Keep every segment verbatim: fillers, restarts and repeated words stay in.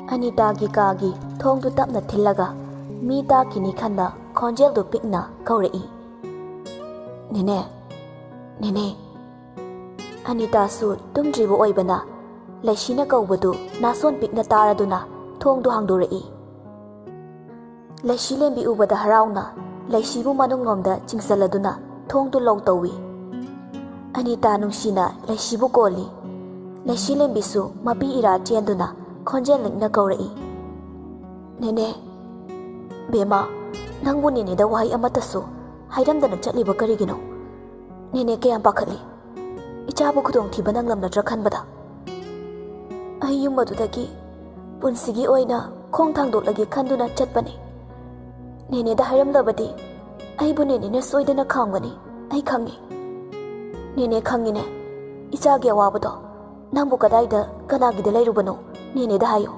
Anitagi kagi thong tu tapna thillaga mi ta kini khanna khonjel du pikna kaurei. Nene, nene. Anita su tumdribo oibana laishina kaubadu nason pikna taraduna thong du hangdorei. Laishi lembi ubada harauna laishibu manunglomda chingsaladuna thong du law tawi. Anita nungsina laishibu koli. Laishi lembi su mapi ira tienduna khonjel lingna kaurei. Nene, bema nangbu nene da wahai amatasu hairamdana chatliba karigino. Nene kayam pakhatli. Ichabu khudong thiba nanglamna tra khanbada. Ai yum madudagi punsigi oina khong thangdoklagi khanduna chatpani. Nene da hairamlabadi aibu nene na soidana khangani. Ai khangi. Nene khangine ichage awabado nangbu kadaida kanagida lairubano nene da hayo.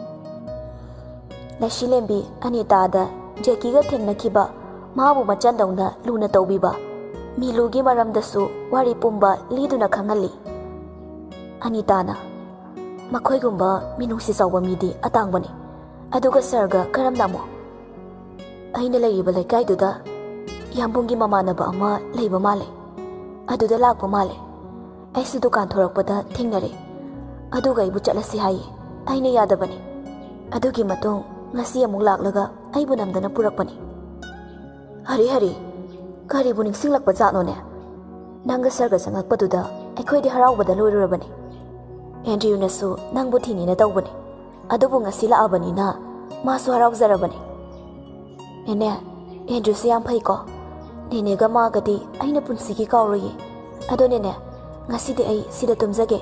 Laishi lembi Anita da Jackie ga thengnakiba mabu machandawna luna tawbiba milugi maramdasu wari pumba liduna khangali. Anita na makhoigumba minungsi sawba midi atangbani aduga sarga karamnamo aina layriba laikaiduda yambungi mamanaba ama leiba male aduda lakpa male aisu dukan thorakpada thengnare aduga ibu chatlasi hayi aina yadabani adugi matung ngasi amuk laklaga aibu namdana purakpani. Hari hari karibu ningsinglakpa jatnone nanga sarga sangakpaduda aikhoidi haraubada loirurabani. Andrew nasu nangbu thinina tawbani adubu ngasi laabanina masu harauzarabani. Nene Andrew se yam phai ko nene ga magadi aina punsigi kawroyi ado nene ngasi de ai sida tumjage.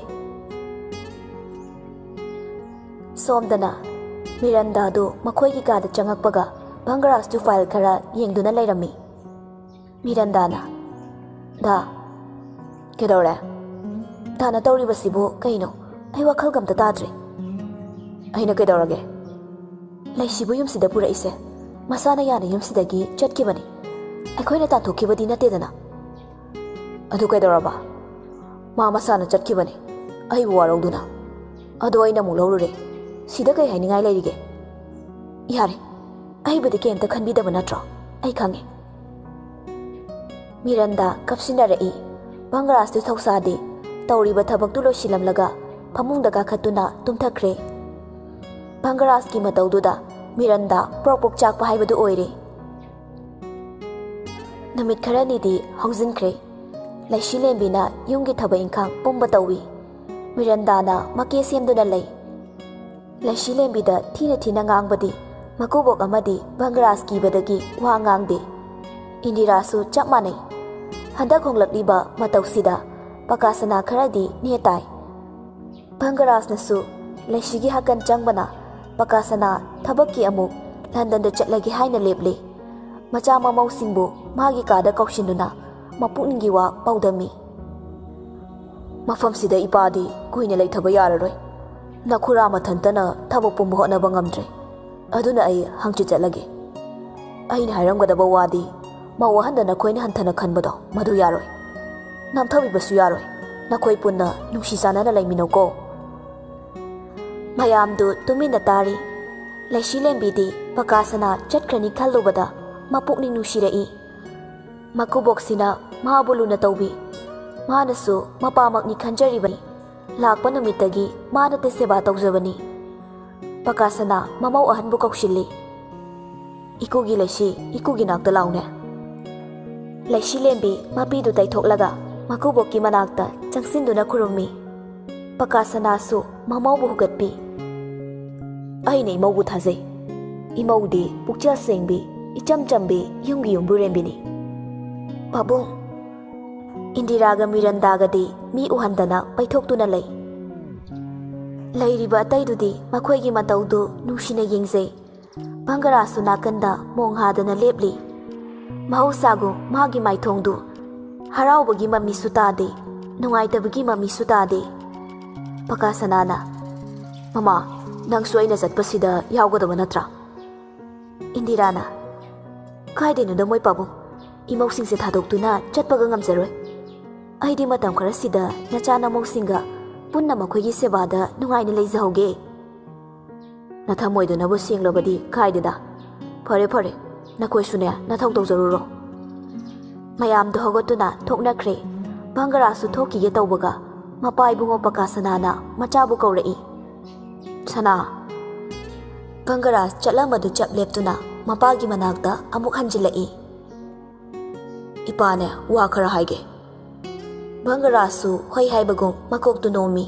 Somdana Miranda do makhoi gi kada changakpaga Bangaras tu file kara yengduna lairami. Miranda na da kedore dana tawri basibu kaino ai wakhal gamta tadre aina kedorage laishibu yumsida pura ise masana yana yumsidagi chatkibani aikhoina tanthokibadi natedana adu kedoraba ma masana chatkibani ai warogduna adu aina mu lorure sida kai hainingai lairige yare aibadi kemta khanbidaba natro ai khange. Miranda kapsinarei Bangaras tu thousade tawriba thabak tu losilamlaga phamungda kakhatuna tumthakre. Bangaras ki matawduda Miranda propok chakpa haibadu oire. Namit kharani di haujinkre laishi lembina yumgi thaba ingkhang pumba tawi. Miranda na make semduna lei. Laishi lembida thina thina ngangbadi makubok amadi Bangaras ki badagi wa ngangde. Indira su chap manai handak honglakliba matawsida pakasana kharadi netai. Bangaras nasu laishigi hakan changbana pakasana thabakki amuk London da chatlagi haina leple macha mamau singbu magi kada kaushinuna mapukningi wa paudami. Mafam sida ipadi kuina leithaba yararoi nakhura mathantana thabak pumba hotnaba ngamdre aduna ai hangchi chatlage aina hairamgadaba wadi mawahandana nakhoi hanthana khanbado madu yaroi namthabibasu yaroi nakhoi punna nungsi sanana laiminoko. Mayamdu tumina tari laishi lembidi pakasana chatkrani khallubada mapukning nusirei makuboksina mahabuluna tawbi manasu mapamakni khanjaribani lakpa numitagi mana te seba tawjabani. Pakasana mamau ahanbu kaukshili ikugi laishi ikugi nakta laune. Laishi lembi mapidu taithoklaga makuboki manakta changsinduna khurummi. Pakasana su mamau bu hugatpi aina imau bu thajai imau di pukcha sengbi icham chambi yumgi yumbu rembini. Pabung Indiraga Mirandaga di mi uhandana paithoktuna lei. Lairiba ataidudi makhoigi mataudu nungsina yengzai. Bangarasu nakanda monghadana lepli. Mahausagu magi maithongdu haraubagi mami sutade nungaitabagi mami sutade. Pakasanana mama nang suaina satpasida yawgadaba natra. Indirana kaidenu da moi pabu imausingse thadokduna chatpaga ngamjaroi. Aidi matam kharasida nachana mausinga punna makhoigi sebada nungaina leijahauge. ꯅꯊꯃꯣꯏꯗꯨꯅꯕꯨ ꯁꯦꯡꯂꯕꯗꯤ ꯀꯥꯏꯗꯦꯗ ꯐꯔꯦ ꯐꯔꯦ ꯅꯈꯣꯏꯁꯨꯅꯦ ꯅꯊꯧ ꯇꯧꯖꯔꯨꯔꯣ ꯃꯌꯥꯝꯗꯣ ꯍꯧꯒꯠꯇꯨꯅ ꯊꯣꯛꯅꯈ꯭ꯔꯦ ꯚꯪꯒꯔꯥꯖꯁꯨ ꯊꯣꯛꯈꯤꯒꯦ ꯇꯧꯕꯒ ꯃꯄꯥ ꯏꯕꯨꯡꯉꯣ ꯄꯀꯥꯁꯅꯥꯅ ꯃꯆꯥꯕꯨ ꯀꯧꯔꯛꯏ ꯁꯅꯥ ꯚꯪꯒꯔꯥꯖ ꯆꯠꯂꯝꯕꯗꯨ ꯆꯞ ꯂꯦꯞꯇꯨꯅ ꯃꯄꯥꯒꯤ ꯃꯅꯥꯛꯇ ꯑꯃꯨꯛ ꯍꯟꯖꯤꯜꯂꯛꯏ ꯏꯄꯥꯅꯦ ꯋꯥ ꯈꯔ ꯍꯥꯏꯒꯦ ꯚꯪꯒꯔꯥꯖꯁꯨ ꯍꯣꯏ ꯍꯥꯏꯕꯒꯨꯝ ꯃꯀꯣꯛꯇꯨ ꯅꯣꯝꯃꯤ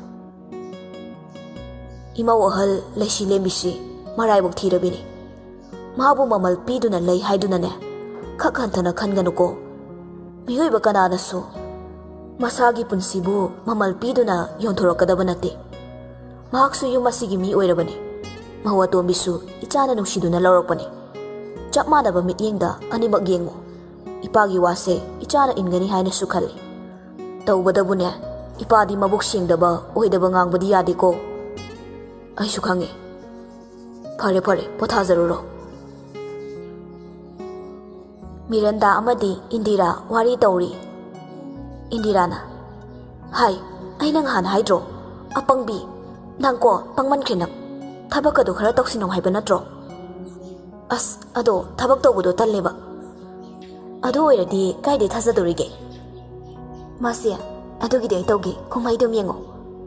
ꯏꯃꯧ ꯑꯍꯜ ꯂꯩꯁꯤ ꯂꯦꯝꯕꯤꯁꯤ ꯃꯔꯥꯏꯕꯛ ꯊꯤꯔꯕꯤꯅꯤ ꯃꯥꯕꯨ ꯃꯃꯜ ꯄꯤꯗꯨꯅ ꯂꯩ ꯍꯥꯏꯗꯨꯅꯅꯦ ꯈꯛ ꯍꯟꯊꯅ ꯈꯟꯒꯅꯨꯀꯣ ꯃꯤꯑꯣꯏꯕ ꯀꯅꯥꯅꯁꯨ ꯃꯁꯥꯒꯤ ꯄꯨꯟꯁꯤꯕꯨ ꯃꯃꯜ ꯄꯤꯗꯨꯅ ꯌꯣꯟꯊꯣꯔꯛꯀꯗꯕ ꯅꯠꯇꯦ ꯃꯍꯥꯛꯁꯨ ꯌꯨꯝ ꯑꯁꯤꯒꯤ ꯃꯤ ꯑꯣꯏꯔꯕꯅꯤ ꯃꯍꯧ ꯑꯇꯣꯝꯕꯤꯁꯨ ꯏꯆꯥꯅ ꯅꯨꯡꯁꯤꯗꯨꯅ ꯂꯧꯔꯛꯄꯅꯤ ꯆꯞ ꯃꯥꯟꯅꯕ ꯃꯤꯠꯌꯦꯡꯗ ꯑꯅꯤꯃꯛ ꯌꯦꯡꯉꯨ ꯏꯄꯥꯒꯤ ꯋꯥꯁꯦ ꯏꯆꯥꯅ ꯏꯟꯒꯅꯤ ꯍꯥꯏꯅꯁꯨ ꯈꯜꯂꯤ ꯇꯧꯕꯗꯕꯨꯅꯦ ꯏꯄꯥꯗꯤ ꯃꯕꯨꯛ ꯁꯦꯡꯗꯕ ꯑꯣꯏꯗꯕ ꯉꯥꯡꯕꯗꯤ ꯌꯥꯗꯦꯀꯣ ꯑꯩꯁꯨ ꯈꯪꯉꯤ ꯐꯔꯦ ꯐꯔꯦ ꯄꯣꯊꯥꯖꯔꯨꯔꯣ ꯃꯤꯔꯟꯗꯥ ꯑꯃꯗꯤ ꯏꯟꯗꯤꯔꯥ ꯋꯥꯔꯤ ꯇꯧꯔꯤ ꯏꯟꯗꯤꯔꯥꯅ ꯍꯥꯏ ꯑꯩ ꯅꯪ ꯍꯥꯟꯅ ꯍꯥꯏꯗ꯭ꯔꯣ ꯑꯄꯪꯕꯤ ꯅꯪꯀꯣ ꯄꯪꯃꯟꯈ꯭ꯔꯦ ꯅꯪ ꯊꯕꯛꯀꯗꯣ ꯈꯔ ꯇꯧꯁꯤꯟꯅꯧ ꯍꯥꯏꯕ ꯅꯠꯇ꯭ꯔꯣ ꯑꯁ ꯑꯗꯣ ꯊꯕꯛ ꯇꯧꯕꯗꯣ ꯇꯜꯂꯦꯕ ꯑꯗꯨ ꯑꯣꯏꯔꯗꯤ ꯀꯥꯏꯗꯩ ꯊꯥꯖꯗꯧꯔꯤꯒꯦ ꯃꯥꯁꯦ ꯑꯗꯨꯒꯤꯗꯤ ꯑꯩ ꯇꯧꯒꯦ ꯀꯨꯝꯍꯩꯗꯨꯝ ꯌꯦꯡꯉꯣ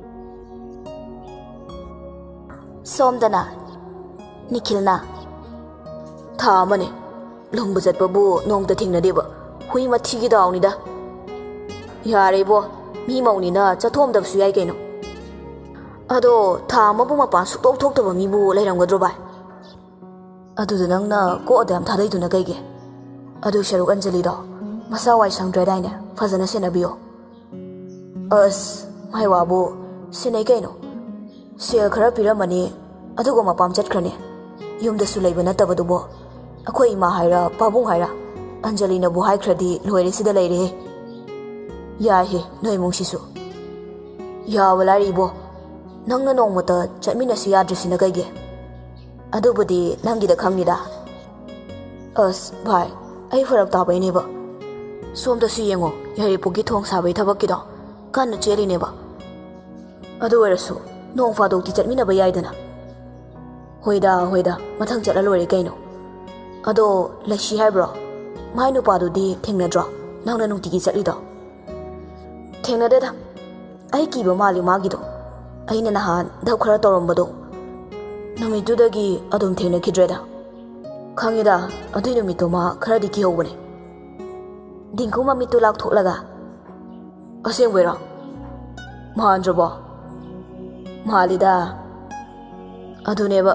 ꯁꯣꯝꯗꯅ ꯅꯤꯈꯤꯜꯅ ꯊꯥ ꯑꯃꯅꯦ ꯂꯨꯍꯣꯡꯕ ꯆꯠꯄꯕꯨ ꯅꯣꯡꯇ ꯊꯦꯡꯅꯗꯦꯕ ꯍꯨꯏ ꯃꯊꯤꯒꯤ ꯗꯥꯎꯅꯤꯗ ꯌꯥꯔꯦꯕꯣ ꯃꯤ ꯃꯧꯅꯤꯅ ꯆꯠꯊꯣꯛꯑꯝꯗꯕꯁꯨ ꯌꯥꯏ ꯀꯩꯅꯣ ꯑꯗꯣ ꯊꯥ ꯑꯃꯕꯨ ꯃꯄꯥꯟ ꯁꯨꯛꯊꯣꯛ ꯊꯣꯛꯇꯕ ꯃꯤꯕꯨ ꯂꯩꯔꯝꯒꯗ꯭ꯔꯣ ꯚꯥꯏ ꯑꯗꯨꯗ ꯅꯪꯅ ꯀꯣꯛꯑꯗ ꯌꯥꯝ ꯊꯥꯗꯩꯗꯨꯅ ꯀꯩꯒꯤ ꯑꯗꯨ ꯁꯔꯨꯛ ꯑꯟꯖꯂꯤꯗꯣ ꯃꯁꯥ ꯋꯥꯏ ꯁꯪꯗ꯭ꯔꯗꯥꯏꯅꯦ ꯐꯖꯅ ꯁꯦꯟꯅꯕꯤꯌꯣ ꯑꯁ ꯃꯥꯏ ꯋꯥꯕꯨ ꯁꯦꯟꯅꯩ ꯀꯩꯅꯣ ꯁꯦꯜ ꯈꯔ ꯄꯤꯔꯝꯃꯅꯤ ꯑꯗꯨꯒ ꯃꯄꯥꯝ ꯆꯠꯈ꯭ꯔꯅꯤ ꯌꯨꯝꯗꯁꯨ ꯂꯩꯕ ꯅꯠꯇꯕꯗꯨꯕꯨ ꯑꯩꯈꯣꯏ ꯏꯃꯥ ꯍꯥꯏꯔ ꯄꯥꯕꯨꯡ ꯍꯥꯏꯔ ꯑꯟꯖꯂꯤꯅꯕꯨ ꯍꯥꯏꯈ꯭ꯔꯗꯤ ꯂꯣꯏꯔꯦ ꯁꯤꯗ ꯂꯩꯔꯦꯍꯦ ꯌꯥꯏꯍꯦ ꯅꯣꯏ ꯏꯃꯨꯡꯁꯤꯁꯨ ꯌꯥꯕ ꯂꯥꯏꯔꯤꯕꯣ ꯅꯪꯅ ꯅꯣꯡꯃꯇ ꯆꯠꯃꯤꯟꯅꯁꯤ ꯌꯥꯗ꯭ꯔꯤꯁꯤꯅ ꯀꯩꯒꯤ ꯑꯗꯨꯕꯨꯗꯤ ꯅꯪꯒꯤꯗ ꯈꯪꯅꯤꯗ ꯑꯁ ꯚꯥꯏ ꯑꯩ ꯐꯔꯛ ꯇꯥꯕꯩꯅꯦꯕ ꯁꯣꯝꯗꯁꯨ ꯌꯦꯡꯉꯣ ꯌꯥꯏꯔꯤꯄꯣꯛꯀꯤ ꯊꯣꯡ ꯁꯥꯕꯩ ꯊꯕꯛꯀꯤꯗꯣ ꯀꯟꯅ ꯆꯦꯜꯂꯤꯅꯦꯕ ꯑꯗꯨ ꯑꯣꯏꯔꯁꯨ ꯅꯣꯡ ꯐꯥꯗꯣꯛꯇꯤ ꯆꯠꯃꯤꯟꯅꯕ ꯌꯥꯏꯗꯅ ꯍꯣꯏꯗ ꯍꯣꯏꯗ ꯃꯊꯪ ꯆꯠꯂ ꯂꯣꯏꯔꯦ ꯀꯩꯅꯣ ꯑꯗꯣ ꯂꯩꯁꯤ ꯍꯥꯏꯕ꯭ꯔꯣ ꯃꯥꯏ ꯅꯨꯄꯥꯗꯨꯗꯤ ꯊꯦꯡꯅꯗ꯭ꯔꯣ ꯅꯪꯅ ꯅꯨꯡꯇꯤꯒꯤ ꯆꯠꯂꯤꯗꯣ ꯊꯦꯡꯅꯗꯦꯗ ꯑꯩ ꯀꯤꯕ ꯃꯥꯜꯂꯤ ꯃꯥꯒꯤꯗꯣ ꯑꯩꯅ ꯅꯍꯥꯟ ꯙꯞ ꯈꯔ ꯇꯧꯔꯝꯕꯗꯣ ꯅꯨꯃꯤꯠꯇꯨꯗꯒꯤ ꯑꯗꯨꯝ ꯊꯦꯡꯅꯈꯤꯗ꯭ꯔꯦꯗ ꯈꯪꯉꯤꯗ ꯑꯗꯨꯏ ꯅꯨꯃꯤꯠꯇꯣ ꯃꯥ ꯈꯔꯗꯤ ꯀꯤꯍꯧꯕꯅꯦ ꯗꯤꯡꯀꯨ ꯃꯃꯤꯠꯇꯨ ꯂꯥꯎꯊꯣꯛꯂꯒ ꯑꯁꯦꯡꯕꯩꯔꯣ ꯃꯥꯟꯗ꯭ꯔꯕꯣ ꯃꯥꯜꯂꯤꯗ ꯑꯗꯨꯅꯦꯕ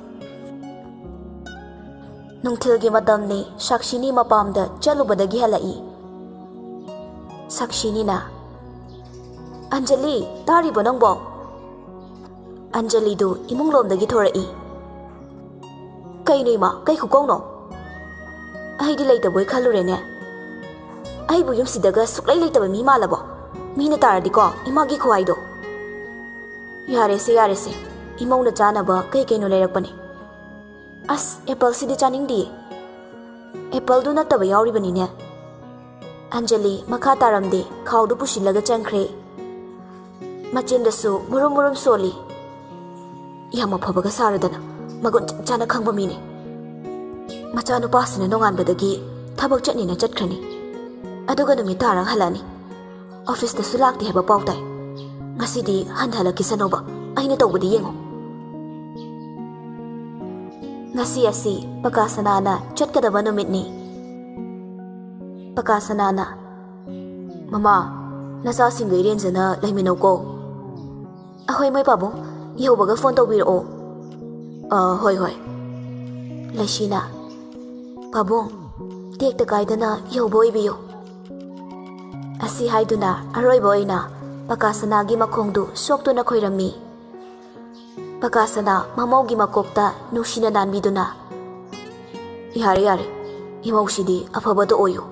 ꯅꯨꯡꯊꯤꯜꯒꯤ ꯃꯇꯝꯅꯤ ꯁꯥꯛꯁꯤꯅꯤ ꯃꯄꯥꯝꯗ ꯆꯠꯂꯨꯕꯗꯒꯤ ꯍꯜꯂꯛꯏ ꯁꯥꯛꯁꯤꯅꯤꯅ ꯑꯟꯖꯂꯤ ꯇꯥꯔꯤꯕꯣ ꯅꯪꯕꯣ ꯑꯟꯖꯂꯤꯗꯨ ꯏꯃꯨꯡꯂꯣꯝꯗꯒꯤ ꯊꯣꯔꯛꯏ ꯀꯩꯅꯣ ꯏꯃꯥ ꯀꯩ ꯈꯨꯀꯧꯅꯣ ꯑꯩꯗꯤ ꯂꯩꯇꯕꯣꯏ ꯈꯜꯂꯨꯔꯦꯅꯦ ꯑꯩꯕꯨ ꯌꯨꯝꯁꯤꯗꯒ ꯁꯨꯛꯂꯩ ꯂꯩꯇꯕ ꯃꯤ ꯃꯥꯜꯂꯕꯣ ꯃꯤꯅ ꯇꯥꯔꯗꯤꯀꯣ ꯏꯃꯥꯒꯤ ꯈꯨꯍꯥꯏꯗꯣ ꯌꯥꯔꯦꯁꯦ ꯌꯥꯔꯦꯁꯦ ꯏꯃꯧꯅ ꯆꯥꯅꯕ ꯀꯩ ꯀꯩꯅꯣ ꯂꯩꯔꯛꯄꯅꯦ ꯑꯁ ꯑꯦꯄꯜꯁꯤꯗꯤ ꯆꯥꯅꯤꯡꯗꯤꯌꯦ ꯑꯦꯄꯜꯗꯨ ꯅꯠꯇꯕ ꯌꯥꯎꯔꯤꯕꯅꯤꯅꯦ ꯑꯟꯖꯂꯤ ꯃꯈꯥ ꯇꯥꯔꯝꯗꯦ ꯈꯥꯎꯗꯨ ꯄꯨꯁꯤꯜꯂꯒ ꯆꯪꯈ꯭ꯔꯦ ꯃꯆꯤꯟꯗꯁꯨ ꯃꯨꯔꯨꯝ ꯃꯨꯔꯨꯝ ꯁꯣꯜꯂꯤ ꯌꯥꯝ ꯑꯐꯕꯒ ꯁꯥꯔꯗꯅ ꯃꯒꯨꯟ ꯆꯞ ꯆꯥꯅ ꯈꯪꯕ ꯃꯤꯅꯦ ꯃꯆꯥꯅꯨꯄꯥꯁꯤꯅ ꯅꯣꯡꯉꯥꯟꯕꯗꯒꯤ ꯊꯕꯛ ꯆꯠꯅꯤꯅ ꯆꯠꯈ꯭ꯔꯅꯤ ꯑꯗꯨꯒ ꯅꯨꯃꯤꯠ ꯇꯥꯔꯒ ꯍꯜꯂꯛꯑꯅꯤ ꯑꯣꯐꯤꯁꯇꯁꯨ ꯂꯥꯛꯇꯦ ꯍꯥꯏꯕ ꯄꯥꯎ ꯇꯥꯏ ꯉꯁꯤꯗꯤ ꯍꯟꯊꯍꯜꯂꯛꯈꯤꯁꯅꯣꯕ ꯑꯩꯅ ꯇꯧꯕꯗꯤ ꯌꯦꯡꯉꯣ ꯉꯁꯤ ꯑꯁꯤ ꯄꯀꯥꯁꯅꯥꯅ ꯆꯠꯀꯗꯕ ꯅꯨꯃꯤꯠꯅꯤ ꯄꯀꯥꯁꯅꯥꯅ ꯃꯃꯥ ꯅꯆꯥꯁꯤꯡꯒ ꯏꯔꯦꯟꯖꯅ ꯂꯩꯃꯤꯟꯅꯧꯀꯣ ꯑꯍꯣꯏ ꯃꯣꯏ ꯄꯥꯕꯨꯡ ꯌꯧꯕꯒ ꯐꯣꯟ ꯇꯧꯕꯤꯔꯛꯑꯣ ꯑꯥ ꯍꯣꯏ ꯍꯣꯏ ꯂꯩꯁꯤꯅ ꯄꯥꯕꯨꯡ ꯇꯦꯛꯇ ꯀꯥꯏꯗꯅ ꯌꯧꯕ ꯑꯣꯏꯕꯤꯌꯨ ꯑꯁꯤ ꯍꯥꯏꯗꯨꯅ ꯑꯔꯣꯏꯕ ꯑꯣꯏꯅ ꯄꯀꯥꯁꯅꯥꯒꯤ ꯃꯈꯣꯡꯗꯨ ꯁꯣꯛꯇꯨꯅ ꯈꯣꯏꯔꯝꯃꯤ ꯄꯀꯥꯁꯅꯥ ꯃꯃꯧꯒꯤ ꯃꯀꯣꯛꯇ ꯅꯨꯡꯁꯤꯅ ꯅꯥꯟꯕꯤꯗꯨꯅ ꯌꯥꯔꯦ ꯌꯥꯔꯦ ꯏꯃꯧꯁꯤꯗꯤ ꯑꯐꯕꯗ ꯑꯣꯏꯌꯨ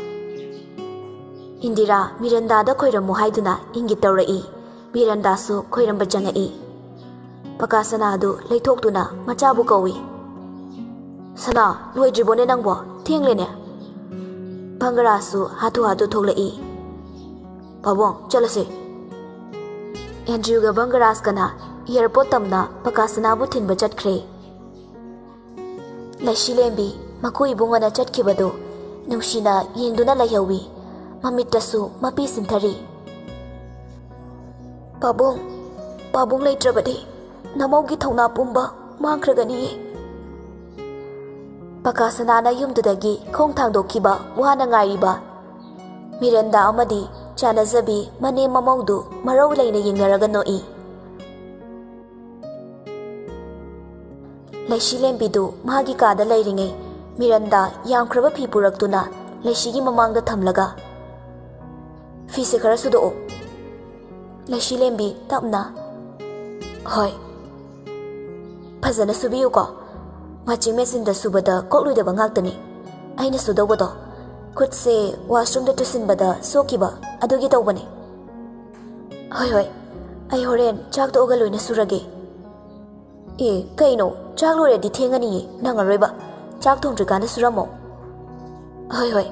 ꯏꯟꯗꯤꯔꯥ ꯃꯤꯔꯟꯗꯥꯗ ꯈꯣꯏꯔꯝꯃꯨ ꯍꯥꯏꯗꯨꯅ ꯏꯪꯒꯤꯠ ꯇꯧꯔꯛꯏ ꯃꯤꯔꯟꯗꯥꯁꯨ ꯈꯣꯏꯔꯝꯕ ꯆꯪꯉꯛꯏ ꯄꯀꯥꯁꯅꯥꯗꯨ ꯂꯩꯊꯣꯛꯇꯨꯅ ꯃꯆꯥꯕꯨ ꯀꯧꯏ ꯁꯅꯥ ꯂꯣꯏꯗ꯭ꯔꯤꯕꯣꯅꯦ ꯅꯪꯕꯣ ꯊꯦꯡꯂꯦꯅꯦ ꯚꯪꯒꯔꯥꯁꯨ ꯍꯥꯊꯨ ꯍꯥꯊꯨ ꯊꯣꯛꯂꯛꯏ ꯄꯥꯕꯨꯡ ꯆꯠꯂꯁꯦ ꯑꯦꯟꯗ꯭ꯔꯌꯨꯒ ꯚꯪꯒꯔꯥꯖꯀꯅ एयरपोर्ट तमना पकासनाबु थिनबा चटख्रे लैशिलेंबी मकु इबुंगना चटखिबदो नुंसिना येंगदुना लैहौवी ममित्तसु मपी सिंथरी पाबुंग पाबुंग लेट्रबदे नमौगी थौना पुंबा मांख्रगनिये पकासनाना युमदुदगी खोंग थांदोखिबा वाना ngairiba मिरंदा अमदी चानजबी मने ममौदु मरौ लैना येंगनरगा नोई लैशिलेंबीदु मागी कादा लैरिङै मिरंदा यामख्रबा फी पुरक्तुना लैशिगी ममांगदा थमलगा फीसे खरा सुदोओ लैशिलेंबी तपना होय फजना सुबियुको मचिंग मेसिनदा सुबदा कोक्लुदबा ngaktani aina sudobado khutse washroom da tusinbada sokiba adugi tawbane hoy hoy ai horen chak to ga loina surage e kaino chak lo ready thengani nangaroiba chak thong trikana suramo hoy hoy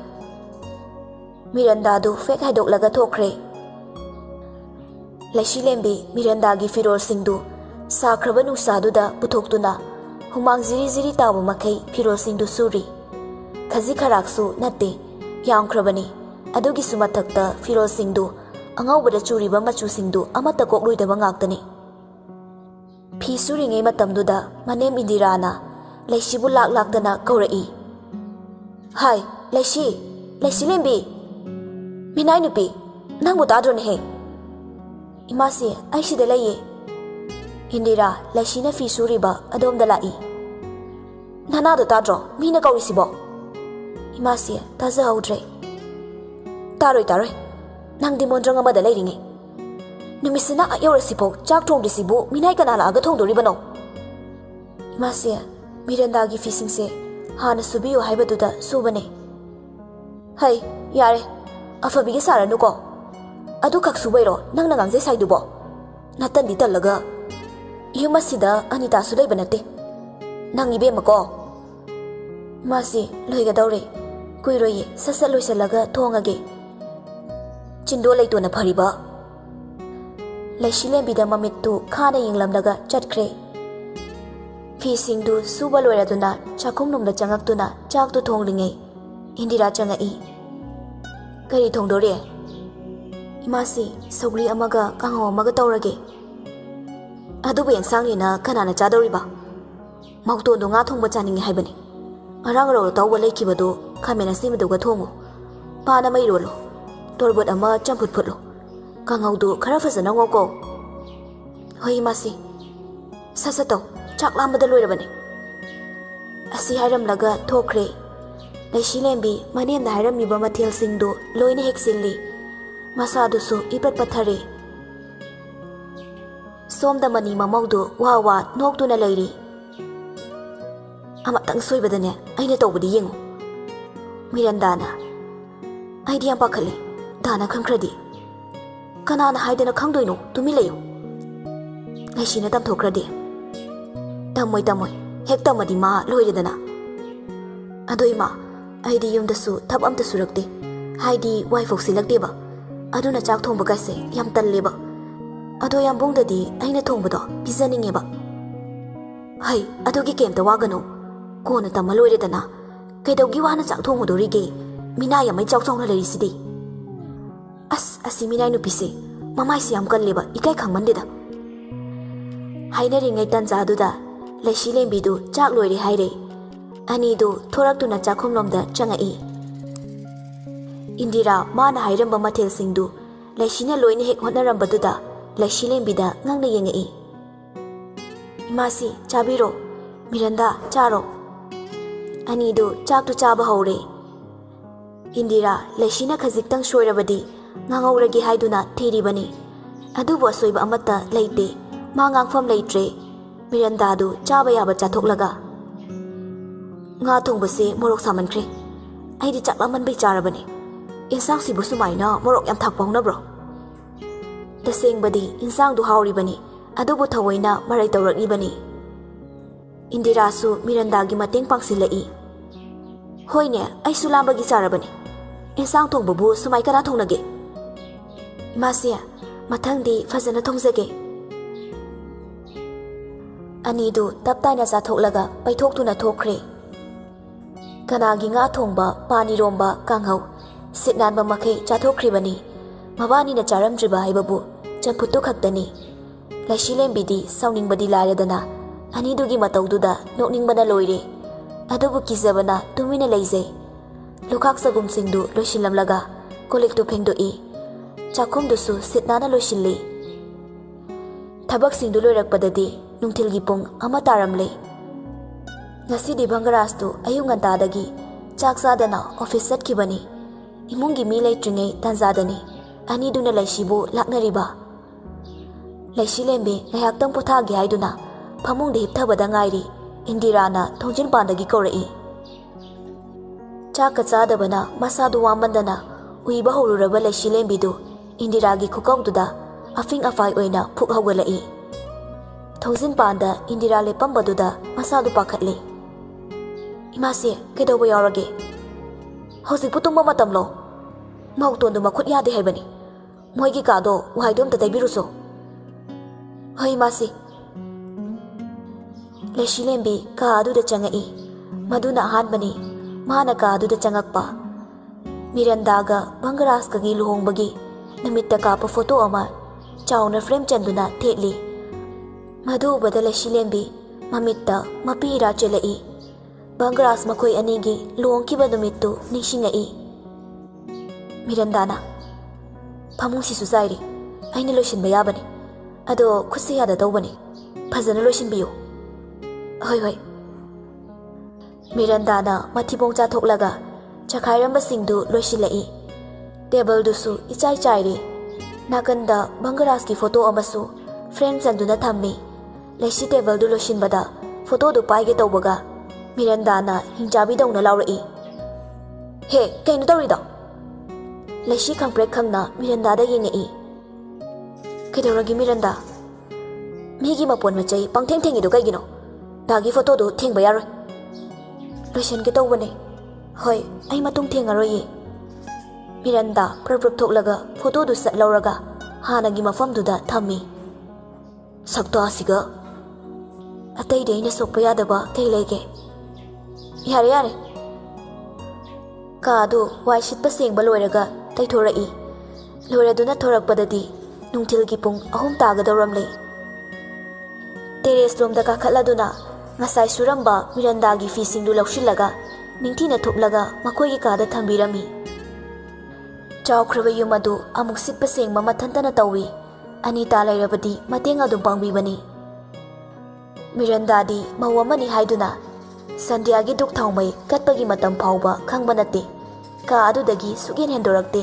miranda du fek haidok laga thokre laishilembi miranda gi firol singdu sakraba nusadu da puthok-tuna humang ziri ziri tabu makai firol singdu suri khaji kharaksu natte yamkrabani adugi sumathakta firol singdu angawbada churiba machu singdu amata kokluidaba ngaktani fi suringai matamduda manem indirana laisibu lak lakdana kaurai hai laisi laisilembi minai nupi nangbu tadrone he imasi aisida laye indira laisina fi suriba adomda lai nana do tadro mina kaurisibo imasi taza haudre taroi taroi nang dimondrang amada lairinge numisina ayorasipo chak thongdisibu minai kana la aga thongdoribano imasi miranda gi fisingse hana subiyo haibaduda subane hai yare afabige saranuko adu khak subairo nang na ngangje saidubo natan di talaga yumasida anita sudai banate nang ibe mako masi loiga daure kuiroye sasa loisalaga thongage chindo leito na phariba laisilembi da mamittu khana yinglamlaga chatkhre fi singdu suba loiraduna chakhongnumda changaktuna chaktu thonglingai indira changai kari thongdore imasi sogli amaga kangaw amaga tawrage adubu yangsangina kanana chadoriba mautondo nga thongba chaningi haibani arang ro tawba leikibado khamena simaduga thongo pana mai rolo torbot ama champut phutlo kangawdu khara fasana ngoko hoi masi sasato chaklambada loirabani asi hairamlaga thokre laišilembi manena hairamiba mathel singdu loina heksilli masadusu ipat pathare somda mani mamaudu wa wa noktuna lairi amatang soibadane aina tawbadi yengu mirandana aidi am pakhale dana khangkradi kanana haidana khangdoino tumi layo laishina tam thokradi tamoi tamoi hek tamadi ma loiredana adoima aidi yumdasu thap amta surakte haidi wai foksilakteba aduna chak thongba gaise yam talleba ado yam bongdadi aina thongbodo pijaningeba hai adogi kemta wagano kona tamaloiredana kaidogi wana chak thongudorige mina yamai chak chongna lerisidi as asi minai nupise mamai siam kanleba ikai khangmandeda haina ringai tanjaduda laisilembidu chak loire haire anidu thoraktuna chakhomlomda changai indira mana hairamba mathel singdu laisina loine hek honarambaduda laisilembida ngangna yengai imasi chabiro miranda charo anidu chaktu chaba hore indira laisina khajiktang soirabadi ngangauragi haiduna thiribani adubo soiba amata leite mangangfam leitre miranda du chaba yaba chathoklaga nga thongbase morok samankhre aidi chaklaman bai charabani insang sibu sumaina morok yam thak pauna bro taseng badi insang du hauri bani adubu thawaina marai tawrakni bani indira su miranda gi mateng pangsilai hoine ai sulamba gi charabani insang thongbabu sumai kana thongnage masia mathangdi fazana thongjage ꯑꯅꯤꯗꯨ ꯇꯞꯇꯥꯏꯅ ꯆꯥꯊꯣꯛꯂꯒ ꯄꯩꯊꯣꯛꯇꯨꯅ ꯊꯣꯛꯈ꯭ꯔꯦ꯫ ꯀꯅꯥꯒꯤ ꯉꯥ ꯊꯣꯡꯕ, ꯄꯥꯟ ꯏꯔꯣꯝꯕ, ꯀꯥꯡꯍꯧ ꯁꯤꯠ ꯅꯥꯟꯕ ꯃꯈꯩ ꯆꯥꯊꯣꯛꯈ꯭ꯔꯤꯕꯅꯤ꯫ ꯃꯕꯥꯅꯤꯅ ꯆꯥꯔꯝꯗ꯭ꯔꯤꯕ ꯍꯥꯏꯕꯕꯨ ꯆꯝꯐꯨꯠꯇꯨ ꯈꯛꯇꯅꯤ꯫ ꯂꯩꯁꯤꯂꯦꯝꯕꯤꯗꯤ ꯁꯥꯎꯅꯤꯡꯕꯗꯤ ꯂꯥꯏꯔꯗꯅ ꯑꯅꯤꯗꯨꯒꯤ ꯃꯇꯧꯗꯨꯗ ꯅꯣꯛꯅꯤꯡꯕꯅ ꯂꯣꯏꯔꯦ꯫ ꯑꯗꯨꯕꯨ ꯀꯤꯖꯕꯅ ꯇꯨꯃꯤꯟꯅ ꯂꯩꯖꯩ꯫ ꯂꯨꯈꯥꯛ ꯆꯒꯨꯝꯁꯤꯡꯗꯨ ꯂꯣꯏꯁꯤꯜꯂꯝꯂꯒ ꯀꯣꯜꯂꯤꯛꯇꯨ ꯐꯦꯡꯗꯣꯛꯏ꯫ ꯆꯥꯛꯈꯨꯝꯗꯨꯁꯨ ꯁꯤꯠ ꯅꯥꯟꯅ ꯂꯣꯏꯁꯤꯜꯂꯤ꯫ ꯊꯕꯛꯁꯤꯡꯗꯨ ꯂꯣꯏꯔꯛꯄꯗꯗꯤ ꯅꯨꯡꯊꯤꯜꯒꯤ ꯄꯨꯡ ꯑꯃ ꯇꯥꯔꯝꯂꯦ꯫ ꯉꯁꯤꯗꯤ ꯚꯪꯒꯔꯥꯖꯇꯨ ꯑꯌꯨꯛ ꯉꯟꯇꯥꯗꯒꯤ ꯆꯥꯛ ꯆꯥꯗꯅ ꯑꯣꯐꯤꯁ ꯆꯠꯈꯤꯕꯅꯤ꯫ ꯏꯃꯨꯡꯒꯤ ꯃꯤ ꯂꯩꯇ꯭ꯔꯤꯉꯩ ꯇꯥꯟꯖꯥꯗꯅꯤ ꯑꯅꯤꯗꯨꯅ ꯂꯩꯁꯤꯕꯨ ꯂꯥꯛꯅꯔꯤꯕ꯫ ꯂꯩꯁꯤꯂꯦꯝꯕꯤ ꯉꯥꯏꯍꯥꯛꯇꯪ ꯄꯣꯊꯥꯒꯦ ꯍꯥꯏꯗꯨꯅ ꯐꯃꯨꯡꯗ ꯍꯤꯞꯊꯕꯗ ꯉꯥꯏꯔꯤ ꯏꯟꯗꯤꯔꯥꯅ ꯊꯣꯡꯖꯤꯟꯄꯥꯟꯗꯒꯤ ꯀꯧꯔꯛꯏ꯫ ꯆꯥꯛꯀ ꯆꯥꯗꯕꯅ ꯃꯁꯥꯗꯨ ꯋꯥꯃꯟꯗꯅ ꯎꯏꯕ ꯍꯧꯔꯨꯔꯕ ꯂꯩꯁꯤꯂꯦꯝꯕꯤꯗꯨ ꯏꯟꯗꯤꯔꯥꯒꯤ ꯈꯨꯀꯧꯗꯨꯗ ꯑꯐꯤꯡ ꯑꯐꯥꯏ ꯑꯣꯏꯅ ꯐꯨꯛ ꯍꯧꯒꯠꯂꯛꯏ꯫ ꯊꯣꯡꯖꯤꯟꯄꯥꯟꯗ ꯏꯟꯗꯤꯔꯥ ꯂꯦꯞꯄꯝꯕꯗꯨꯗ ꯃꯁꯥꯗꯨ ꯄꯥꯈꯠꯂꯤ꯫ ꯏꯃꯥꯁꯦ ꯀꯩꯗꯧꯕ ꯌꯥꯎꯔꯒꯦ? ꯍꯧꯖꯤꯛꯄꯨ ꯇꯨꯝꯕ ꯃꯇꯝꯂꯣ? ꯃꯧꯇꯣꯟꯗꯨ ꯃꯈꯨꯠ ꯌꯥꯗꯦ ꯍꯥꯏꯕꯅꯤ꯫ ꯃꯣꯏꯒꯤ ꯀꯥꯗꯣ ꯋꯥꯏꯗꯣ ꯑꯝꯇ ꯇꯩꯕꯤꯔꯨꯆꯣ꯫ ꯍꯣꯏ ꯏꯃꯥꯁꯤ꯫ ꯂꯩꯁꯤꯂꯦꯝꯕꯤ ꯀꯥ ꯑꯗꯨꯗ ꯆꯪꯉꯛꯏ꯫ ꯃꯗꯨꯅ ꯑꯍꯥꯟꯕꯅꯤ ꯃꯥꯅ ꯀꯥ ꯑꯗꯨꯗ ꯆꯪꯉꯛꯄ꯫ ꯃꯤꯔꯟꯗꯥꯒ ꯚꯪꯒꯔꯥꯖꯀꯒꯤ ꯂꯨꯍꯣꯡꯕꯒꯤ ꯅꯨꯃꯤꯠꯇ ꯀꯥꯞꯄ ꯐꯣꯇꯣ ꯑꯃ ꯆꯥꯎꯅ ꯐ꯭ꯔꯦꯝ ꯆꯟꯗꯨꯅ ꯊꯦꯠꯂꯤ꯫ ꯃꯗꯨ ꯎꯕꯗ ꯂꯩꯁꯤꯂꯦꯝꯕꯤ ꯃꯃꯤꯠꯇ ꯃꯄꯤ ꯏꯔꯥ ꯆꯦꯜꯂꯛꯏ꯫ ꯚꯪꯒꯔꯥꯖ ꯃꯈꯣꯏ ꯑꯅꯤꯒꯤ ꯂꯨꯍꯣꯡꯈꯤꯕ ꯅꯨꯃꯤꯠꯇꯨ ꯅꯤꯡꯁꯤꯡꯉꯛꯏ꯫ ꯃꯤꯔꯟꯗꯥꯅ ꯐꯃꯨꯡꯁꯤꯁꯨ ꯆꯥꯏꯔꯤ, ꯑꯩꯅ ꯂꯣꯏꯁꯤꯟꯕ ꯌꯥꯕꯅꯤ, ꯑꯗꯣ ꯈꯨꯠꯁꯦ ꯌꯥꯗ ꯇꯧꯕꯅꯤ, ꯐꯖꯅ ꯂꯣꯏꯁꯤꯟꯕꯤꯌꯨ꯫ ꯍꯣꯏ ꯍꯣꯏ꯫ ꯃꯤꯔꯟꯗꯥꯅ ꯃꯊꯤꯕꯣꯡ ꯆꯥꯊꯣꯛꯂꯒ ꯆꯈꯥꯏꯔꯝꯕꯁꯤꯡꯗꯨ ꯂꯣꯏꯁꯤꯜꯂꯛꯏ꯫ ꯇꯦꯕꯜꯗꯨꯁꯨ ꯏꯆꯥꯏ ꯆꯥꯏꯔꯤ꯫ ꯅꯥꯀꯟꯗ ꯚꯪꯒꯔꯥꯖꯀꯤ ꯐꯣꯇꯣ ꯑꯃꯁꯨ ꯐ꯭ꯔꯦꯝ ꯆꯟꯗꯨꯅ ꯊꯝꯃꯤ꯫ ꯂꯩꯁꯤ ꯇꯦꯕꯜꯗꯨ ꯂꯣꯏꯁꯤꯟꯕꯗ ꯐꯣꯇꯣꯗꯨ ꯄꯥꯏꯒꯦ ꯇꯧꯕꯒ ꯃꯤꯔꯟꯗꯥꯅ ꯍꯤꯡꯆꯥꯕꯤꯗꯧꯅ ꯂꯥꯎꯔꯛꯏ꯫ ꯍꯦ, ꯀꯩꯅꯣ ꯇꯧꯔꯤꯗꯣ? ꯂꯩꯁꯤ ꯈꯪꯄ꯭ꯔꯦꯛ ꯈꯪꯅ ꯃꯤꯔꯟꯗꯥꯗ ꯌꯦꯡꯉꯛꯏ꯫ ꯀꯩꯗꯧꯔꯒꯦ ꯃꯤꯔꯟꯗꯥ? ꯃꯤꯒꯤ ꯃꯄꯣꯟ ꯃꯆꯩ ꯄꯪꯊꯦꯡ ꯊꯦꯡꯉꯤꯗꯣ ꯀꯩꯒꯤꯅꯣ? ꯗꯥꯒꯤ ꯐꯣꯇꯣꯗꯨ ꯊꯦꯡꯕ ꯌꯥꯔꯣꯏ꯫ ꯂꯣꯏꯁꯤꯟꯒꯦ ꯇꯧꯕꯅꯦ꯫ ꯍꯣꯏ, ꯑꯩ ꯃꯇꯨꯡ ꯊꯦꯡꯉꯔꯣꯏꯌꯦ꯫ ꯃꯤꯔꯟꯗꯥ ꯄ꯭ꯔꯞ ꯄ꯭ꯔꯞ ꯊꯣꯛꯂꯒ ꯐꯣꯇꯣꯗꯨ ꯁꯠ ꯂꯧꯔꯒ ꯍꯥꯟꯅꯒꯤ ꯃꯐꯝꯗꯨꯗ ꯊꯝꯃꯤ꯫ ꯁꯛꯇꯥꯁꯤꯒ! ꯑꯇꯩꯗꯤ ꯑꯩꯅ ꯁꯣꯛꯄ ꯌꯥꯗꯕ ꯀꯩ ꯂꯩꯒꯦ? ꯌꯥꯔꯦ ꯌꯥꯔꯦ꯫ ꯀꯥꯗꯨ ꯋꯥꯏ ꯁꯤꯠꯄ ꯁꯦꯡꯕ ꯂꯣꯏꯔꯒ ꯇꯩꯊꯣꯔꯛꯏ꯫ ꯂꯣꯏꯔꯗꯨꯅ ꯊꯣꯔꯛꯄꯗꯗꯤ ꯅꯨꯡꯊꯤꯜꯒꯤ ꯄꯨꯡ ꯑꯍꯨꯝ ꯇꯥꯒꯗꯧꯔꯝꯂꯦ꯫ ꯇꯦꯔꯦꯁ ꯂꯣꯝꯗ ꯀꯥꯈꯠꯂꯗꯨꯅ ꯉꯁꯥꯏ ꯁꯨꯔꯝꯕ ꯃꯤꯔꯟꯗꯥꯒꯤ ꯐꯤꯁꯤꯡꯗꯨ ꯂꯧꯁꯤꯜꯂꯒ ꯅꯤꯡꯊꯤꯅ ꯊꯨꯞꯂꯒ ꯃꯈꯣꯏꯒꯤ ꯀꯥꯗ ꯊꯝꯕꯤꯔꯝꯃꯤ꯫ ꯆꯥꯎꯈ꯭ꯔꯕ ꯌꯨꯝ ꯑꯗꯨ ꯑꯃꯨꯛ ꯁꯤꯠꯄ ꯁꯦꯡꯕ ꯃꯊꯟꯇꯅ ꯇꯧꯏ꯫ ꯑꯅꯤꯇꯥ ꯂꯩꯔꯕꯗꯤ ꯃꯇꯦꯡ ꯑꯗꯨꯝ ꯄꯥꯡꯕꯤꯕꯅꯤ꯫ ꯃꯤꯔꯟꯗꯥꯗꯤ ꯃꯧ ꯑꯃꯅꯤ ꯍꯥꯏꯗꯨꯅ ꯁꯟꯙ꯭ꯌꯥꯒꯤ ꯙꯨꯛ ꯊꯥꯎꯃꯩ ꯀꯠꯄꯒꯤ ꯃꯇꯝ ꯐꯥꯎꯕ ꯈꯪꯕ ꯅꯠꯇꯦ꯫ ꯀꯥ ꯑꯗꯨꯗꯒꯤ ꯁꯨꯛꯍꯦꯟ ꯍꯦꯟꯗꯣꯔꯛꯇꯦ꯫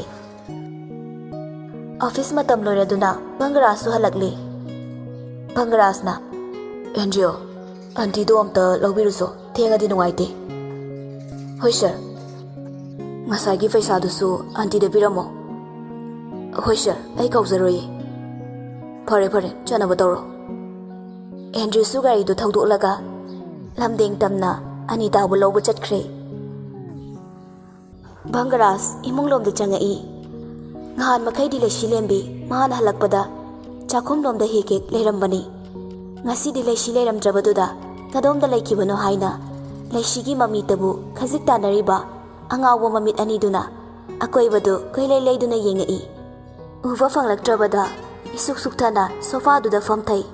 ꯑꯣꯐꯤꯁ ꯃꯇꯝ ꯂꯣꯏꯔꯗꯨꯅ ꯚꯪꯒꯔꯥꯖꯁꯨ ꯍꯜꯂꯛꯂꯦ꯫ ꯚꯪꯒꯔꯥꯖꯅ ꯑꯦꯟꯗ꯭ꯔꯤꯌꯣ, ꯑꯟꯇꯤꯗꯣ ꯑꯝꯇ ꯂꯧꯕꯤꯔꯨꯆꯣ, ꯊꯦꯡꯉꯗꯤ ꯅꯨꯡꯉꯥꯏꯇꯦ꯫ ꯍꯣꯏ ꯁꯥꯔ꯫ ꯉꯁꯥꯏꯒꯤ ꯄꯩꯁꯥꯗꯨꯁꯨ ꯑꯟꯇꯤꯗ ꯄꯤꯔꯝꯃꯣ꯫ ꯍꯣꯏ ꯁꯥꯔ, ꯑꯩ ꯀꯥꯎꯖꯔꯣꯏꯌꯦ꯫ ꯐꯔꯦ ꯐꯔꯦ, ꯆꯠꯅꯕ ꯇꯧꯔꯣ꯫ ꯑꯦꯟꯗ꯭ꯔꯤꯌꯨꯁꯨ ꯒꯥꯔꯤꯗꯨ ꯊꯧꯗꯣꯛꯂꯒ ꯂꯝꯗꯦꯡ ꯇꯝꯅ ꯑꯅꯤꯇꯥꯕꯨ ꯂꯧꯕ ꯆꯠꯈ꯭ꯔꯦ꯫ ꯚꯪꯒꯔꯥꯖ ꯏꯃꯨꯡꯂꯣꯝꯗ ꯆꯪꯉꯛꯏ꯫ ꯉꯍꯥꯟ ꯃꯈꯩꯗꯤ ꯂꯩꯁꯤꯂꯦꯝꯕꯤ ꯃꯥꯅ ꯍꯜꯂꯛꯄꯗ ꯆꯥꯛꯈꯨꯝꯂꯣꯝꯗ ꯍꯦꯛ ꯍꯦꯛ ꯂꯩꯔꯝꯕꯅꯤ꯫ ꯉꯁꯤꯗꯤ ꯂꯩꯁꯤ ꯂꯩꯔꯝꯗ꯭ꯔꯕꯗꯨꯗ ꯀꯗꯣꯝꯗ ꯂꯩꯈꯤꯕꯅꯣ ꯍꯥꯏꯅ ꯂꯩꯁꯤꯒꯤ ꯃꯃꯤꯇꯕꯨ ꯈꯖꯤꯛ ꯇꯥꯟꯅꯔꯤꯕ ꯑꯉꯥꯎꯕ ꯃꯃꯤꯠ ꯑꯅꯤꯗꯨꯅ ꯑꯀꯣꯏꯕꯗꯨ ꯀꯣꯏꯂꯩ ꯂꯩꯗꯨꯅ ꯌꯦꯡꯉꯛꯏ꯫ ꯎꯕ ꯐꯪꯂꯛꯇ꯭ꯔꯕꯗ ꯏꯁꯨꯛ ꯁꯨꯛꯊꯅ ꯁꯣꯐꯥꯗꯨꯗ ꯐꯝꯊꯩ꯫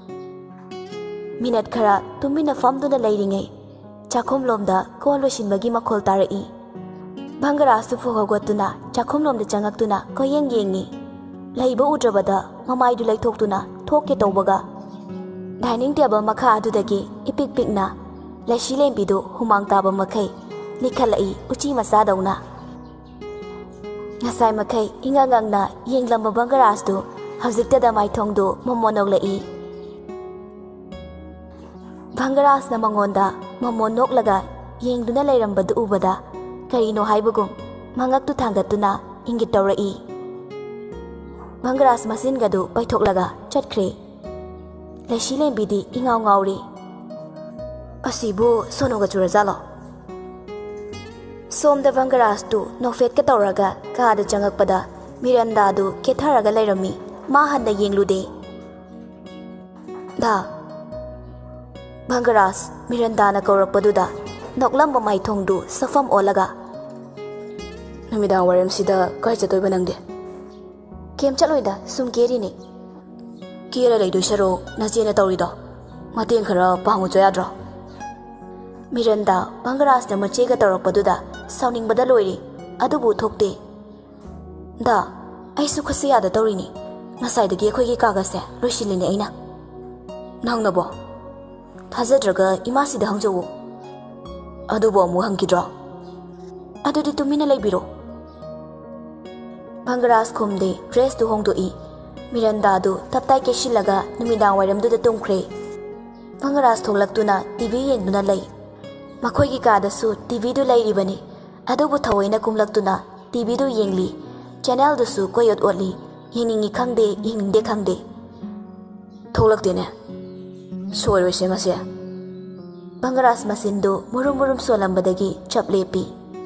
ꯃꯤꯅꯠ ꯈꯔ ꯇꯨꯃꯤꯟꯅ ꯐꯝꯗꯨꯅ ꯂꯩꯔꯤꯉꯩ ꯆꯥꯛꯈꯨꯝꯂꯣꯝꯗ ꯀꯣꯟ ꯂꯣꯏꯁꯤꯟꯕꯒꯤ ꯃꯈꯣꯜ ꯇꯥꯔꯛꯏ꯫ ꯚꯪꯒꯔꯥꯖꯁꯨ ꯐꯨꯛ ꯍꯧꯒꯠꯇꯨꯅ ꯆꯥꯛꯈꯨꯝꯂꯣꯝꯗ ꯆꯪꯉꯛꯇꯨꯅ ꯀꯣꯏꯌꯦꯡ ꯌꯦꯡꯉꯤ꯫ ꯂꯩꯕ ꯎꯗ꯭ꯔꯕꯗ ꯃꯃꯥꯏꯗꯨ ꯂꯩꯊꯣꯛꯇꯨꯅ ꯊꯣꯛꯀꯦ ꯇꯧꯕꯒ ꯗꯥꯏꯅꯤꯡ ꯇꯦꯕꯜ ꯃꯈꯥ ꯑꯗꯨꯗꯒꯤ ꯏꯄꯤꯛ ꯄꯤꯛꯅ ꯂꯩꯁꯤꯂꯦꯝꯕꯤꯗꯨ ꯍꯨꯃꯥꯡ ꯇꯥꯕ ꯃꯈꯩ ꯂꯤꯈꯠꯂꯛꯏ ꯎꯆꯤ ꯃꯆꯥꯗꯧꯅ꯫ ꯉꯁꯥꯏ ꯃꯈꯩ ꯏꯉꯛ ꯉꯛꯅ ꯌꯦꯡꯂꯝꯕ ꯚꯪꯒꯔꯥꯖꯇꯨ ꯍꯧꯖꯤꯛꯇꯗ ꯃꯥꯏꯊꯣꯡꯗꯨ ꯃꯣꯃꯣꯟ ꯅꯣꯛꯂꯛꯏ꯫ ꯚꯪꯒꯔꯥꯖꯅ ꯃꯉꯣꯟꯗ ꯃꯣꯃꯣꯟ ꯅꯣꯛꯂꯒ ꯌꯦꯡꯗꯨꯅ ꯂꯩꯔꯝꯕꯗꯨ ꯎꯕꯗ ꯀꯔꯤꯅꯣ ꯍꯥꯏꯕꯒꯨꯝ ꯃꯉꯛꯇꯨ ꯊꯥꯡꯒꯠꯇꯨꯅ ꯏꯪꯒꯤꯠ ꯇꯧꯔꯛꯏ꯫ ꯚꯪꯒꯔꯥꯖ ꯃꯆꯤꯟꯒꯗꯨ ꯄꯩꯊꯣꯛꯂꯒ ꯆꯠꯈ꯭ꯔꯦ꯫ ꯂꯩꯁꯤꯂꯦꯝꯕꯤꯗꯤ ꯏꯉꯥꯎ ꯉꯥꯎꯔꯤ꯫ ꯑꯁꯤꯕꯨ ꯁꯣꯅꯣꯒ ꯆꯨꯔꯖꯥꯠꯂꯣ? ꯁꯣꯝꯗ ꯚꯪꯒꯔꯥꯖꯇꯨ ꯅꯣꯛꯐꯦꯠꯀ ꯇꯧꯔꯒ ꯀꯥꯗ ꯆꯪꯉꯛꯄꯗ ꯃꯤꯔꯟꯗꯥꯗꯨ ꯀꯦꯊꯔꯒ ꯂꯩꯔꯝꯃꯤ꯫ ꯃꯥ ꯍꯟꯅ ꯌꯦꯡꯂꯨꯗꯦ꯫ ꯗꯥ Bangaras Mirandana kaurakpaduda noklamba maithongdu safam olaga Numidang waram sida kai chatoiba nangde kem chaloida sum keri ni kira leidu sharo nachena tawrido mateng khara pangu choyadro Miranda Bangaras na machega tawrakpaduda sauningbada loiri adubu thokte da aisu khasiya da tawrini ngasai dagi khoi gi kaga se loisilini aina nangnabo Thajadraga imasi da hangjawu adubo mu hangkidro adudi tumina leibiro Bangaras khomde dress du hongdo i Miranda du taptai ke shilaga numidang wairam du da tumkhre Bangaras tholaktuna T V yengduna lei makhoi gi ka da su T V du leiribani adubu thawaina kumlaktuna T V du yengli channel du su koyot otli yengningi khangde yengningde khangde tholaktene soirwe se mase Bangaras masindo murum murum solambadagi chaplepi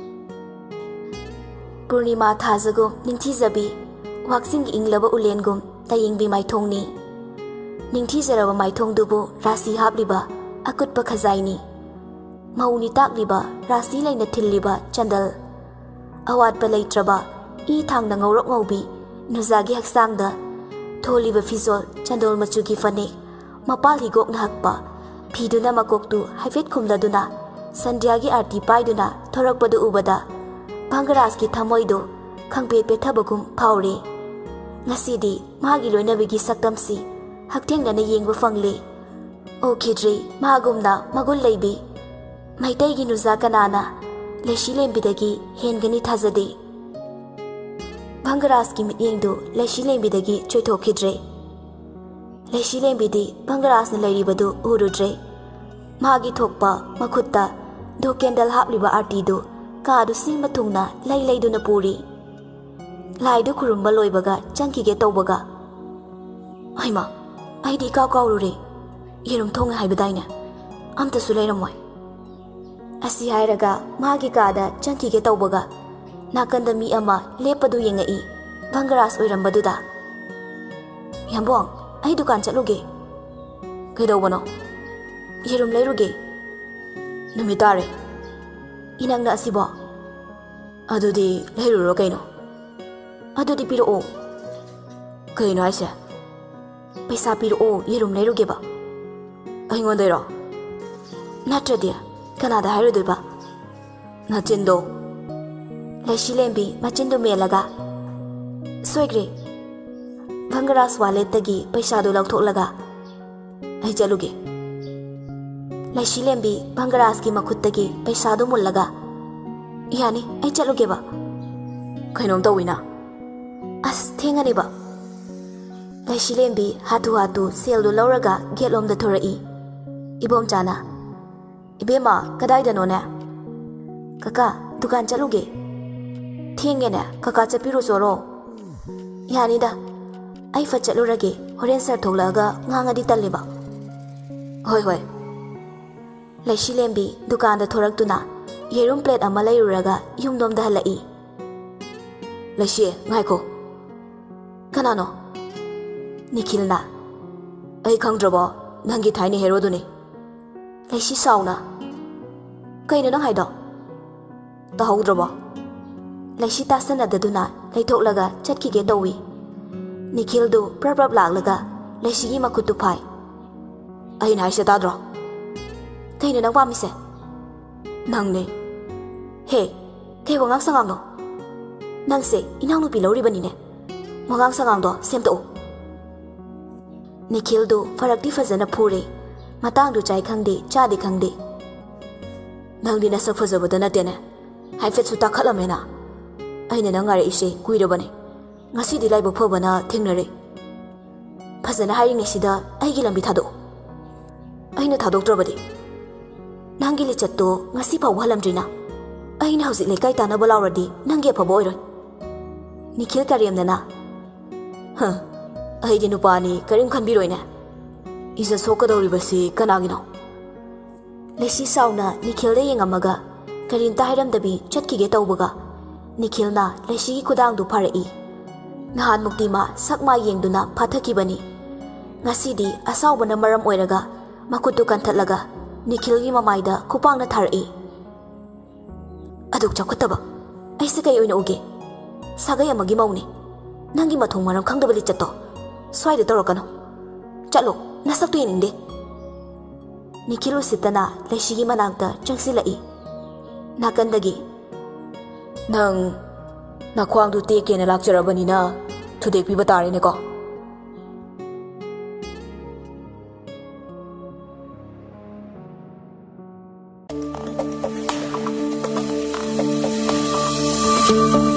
Purnima thazagum ningthizabi waksing inglaba ulengum tayingbi maithongni ningthizaraba maithongdubu rasi hapliba akutpa khazaini mauni takliba rasi laina thilliba chandal awatpa leitraba i thangna ngorok ngaubi nuzagi haksangda tholiba fizol chandol machugi fane mapal higok na hakpa phiduna makoktu haifet khumladuna sandhyagi arti paiduna thorakpadu ubada Bangaras ki thamoido khangpet pe thabagum phaure ngasidi magi loinabigi saktamsi hakthengna na yengba fangle o khidri magumna magul leibi maitai gi nuza kanana leshi lembidagi hengani thazade Bangaras ki mityengdu leshi lembidagi choithokidre leshi lembidi Bangaras na leiribadu urudre magi thokpa makhutta do candle hapliba arti do Kaadu sing matungna lay lay do na puri Lay do kurumba loibaga changkige tawbaga Ay ma, ay di kaw kawrure Yerum thonga haibadayna Amta sulay ramoy Asi hayraga magi kaada changkige tawbaga Nakanda mi ama lepadu yenga i Bangaras oirambadu da Yambong, ay dukan chatluge Kaidaw bano Yerum layruge Numitare Inang na asibo adudi leiruro kaino adudi piro o kaino aise paisa piro o yerum leiruge ba aingondairo natradia kanada hairudu ba nachindo leshi lembi machindo melaga soigre Bangaras wallet tagi paisa do lauthoklaga ai chaluge leshi lembi Bangaras ki makhuttagi paisa do mullaga yani ai chaluge ba kainom tawina as thengani ba leshi lembi hatu hatu sel do lauraga gelom da thorai ibom chana ibema kadai da no ne kaka dukan chaluge thenge ne kaka chapiru soro yani da ai fa chalurage horen sar tholaga ngangadi talliba hoi hoi leshi lembi dukan da thoraktuna yerum plate ama leiruraga yumdom da halai leshi ngaiko kanano nikhilna ai khangdraba nangi thaini hero duni leshi sauna kaino nang haido tahaudraba leshi tasana daduna leithoklaga chatkige dawi nikhil do prabab laglaga leshi gi makutu phai ai nai se tadro kaino nang pamise nangne he kay wangang sangang no nang se inang nupi lori bani ne wangang sangang do semto nikhil do farakti fazana phure matang du chai khangde cha de khangde nang dina sak fazabada na tene haifet su takhalamena aina nang ngare ise kuirabane ngasi di laiba phobana thengnare fazana haring sida aigi lambi thado aina thadoktrabadi nangi le chatto ngasi pa walamdrina aina hausi le kai tana balawradi nange phabo oiroi nikhil karyamna ha ai dinu pani karim khanbiroina isa sokadori basi kanagino leshi sauna nikhil de yengamaga karin tahiram dabi chatkige tawbaga nikhil na leshi gi kudang du pharai nahan mukti ma sakma yengduna phathaki bani ngasi di asaw bana maram oiraga Makutu kanthatlaga Nikhilgi mamaida kupangna tharaki. Aduk chakutaba. Aise kai oina uge. Sagai amagi mauni. Nangi mathong maram khangdabali chatto. Swaida torokano. Chalo, nasaktu yeningde. Nikhilu sitana leishigi manakta changsilai. Nakandagi. Nang nakhwangdu tekena lakjarabanina thudekpiba tarine ko. Thank you.